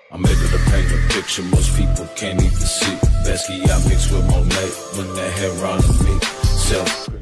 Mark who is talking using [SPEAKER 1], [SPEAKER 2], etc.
[SPEAKER 1] I'm able to paint a picture most people can't even see. Basquiat mixed with Monet when that hair on me. Self